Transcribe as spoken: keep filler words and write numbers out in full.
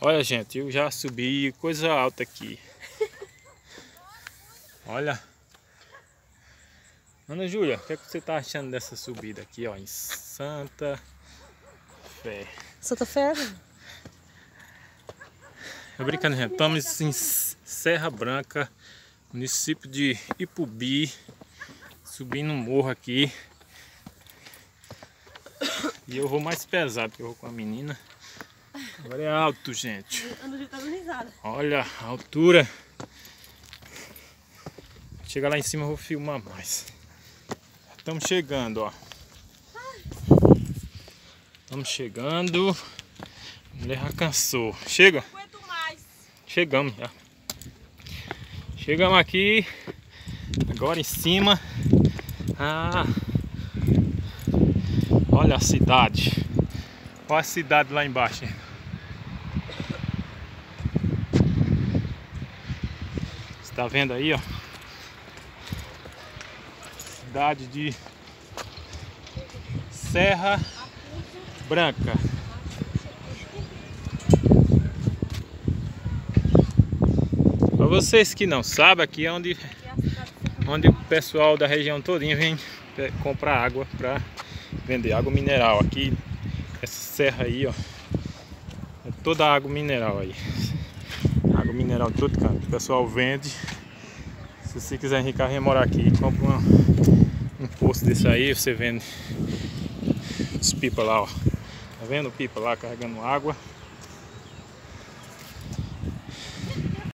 Olha, gente, eu já subi coisa alta aqui. Olha. Ana Júlia, o que, é que você tá achando dessa subida aqui, ó, em Santa Fé? Santa Fé? Eu brincando, gente. Estamos em Serra Branca, município de Ipubi, subindo um morro aqui. E eu vou mais pesado, porque eu vou com a menina. Agora é alto, gente. Olha a altura. Chegar lá em cima eu vou filmar mais. Estamos chegando, ó. Estamos chegando. A mulher já cansou. Chega? Não aguento mais. Chegamos já. Chegamos aqui. Agora em cima. Ah. Olha a cidade. Olha a cidade lá embaixo. Você tá vendo aí, ó? Cidade de Serra Branca. Para vocês que não sabem, aqui é onde, onde o pessoal da região todinha vem comprar água para vender água mineral. Aqui, essa serra aí, ó, é toda água mineral aí. Água mineral de todo canto. O pessoal vende. Se você quiser enriquecer, morar aqui, compra uma, um poço desse aí, você vende os pipa lá, ó. Tá vendo o pipa lá carregando água?